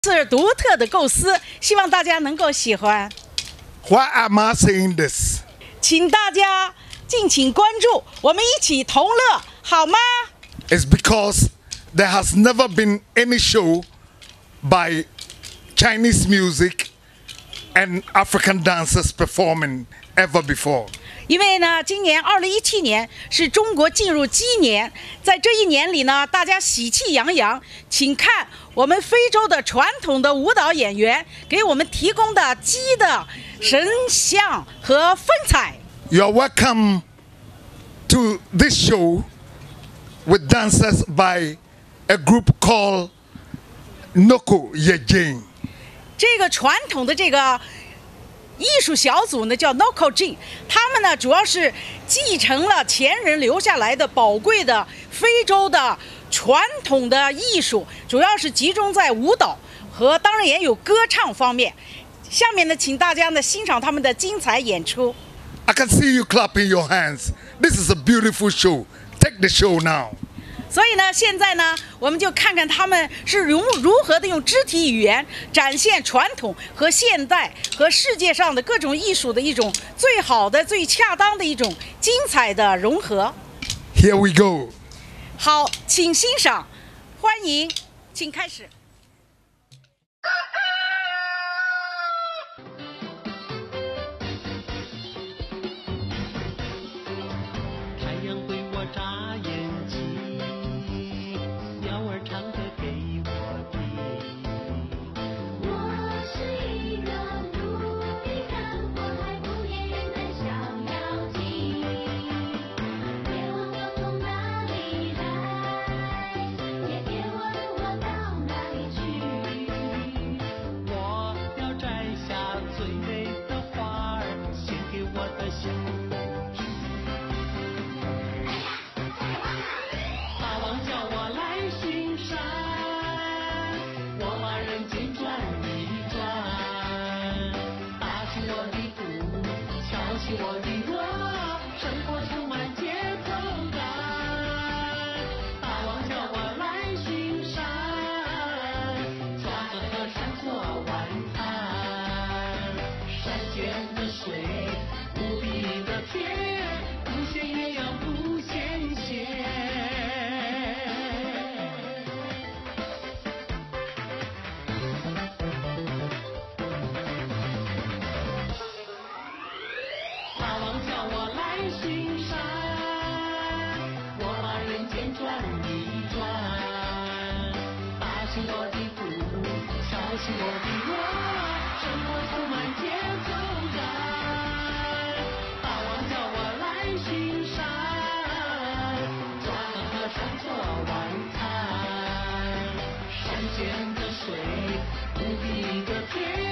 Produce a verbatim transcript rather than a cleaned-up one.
是独特的构思，希望大家能够喜欢。 Why am I saying this? 请大家敬请关注，我们一起同乐，好吗？ It's because there has never been any show by Chinese music and African dancers performing ever before. 因为呢，今年二零一七年是中国进入鸡年，在这一年里呢，大家喜气洋洋。请看我们非洲的传统的舞蹈演员给我们提供的鸡的神像和风采。 You are welcome to this show with dancers by a group called Noko Yejing. 这个传统的这个艺术小组呢叫 Xiaoqing， 他们呢主要是继承了前人留下来的宝贵的非洲的传统的艺术，主要是集中在舞蹈和当然也有歌唱方面。下面呢，请大家呢欣赏他们的精彩演出。 I can see you clapping your hands. This is a beautiful show. Take the show now. 所以呢，现在呢，我们就看看他们是如如何的用肢体语言展现传统和现代和世界上的各种艺术的一种最好的、最恰当的一种精彩的融合。 Here we go. 好，请欣赏，欢迎，请开始。 山间的水，无比的甜。